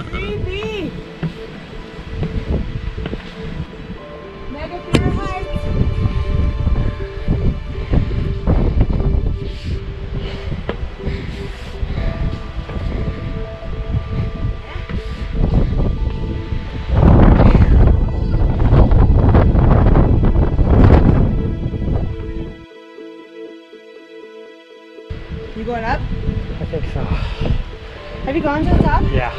DB. Mega Fear Heights. You going up? I think so. Have you gone to the top? Yeah.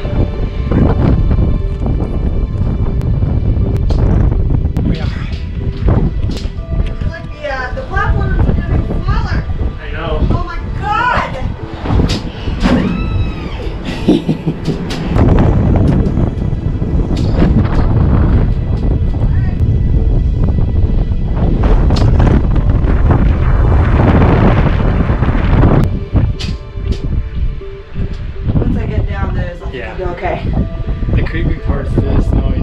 We are. Like the platforms are getting smaller. I know. Oh my god! Once I get down there, I think I'll be okay. The creepy part is this noise.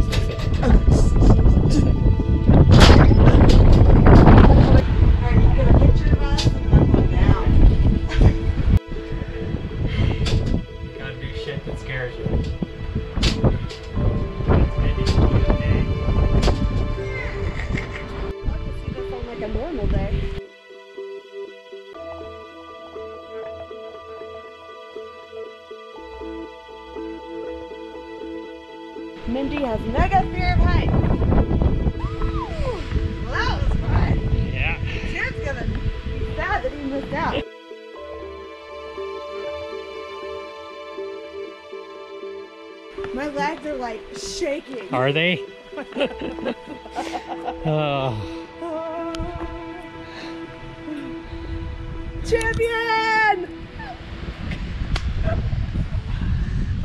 Alright, you get a picture of us and I'm going down. You gotta do shit that scares you. That's maybe one day. I can see this on like a normal day. Mindy has mega fear of heights. Well, that was fun. Yeah. Jared's gonna be sad that he missed out. My legs are like shaking. Are they? Oh. Champion!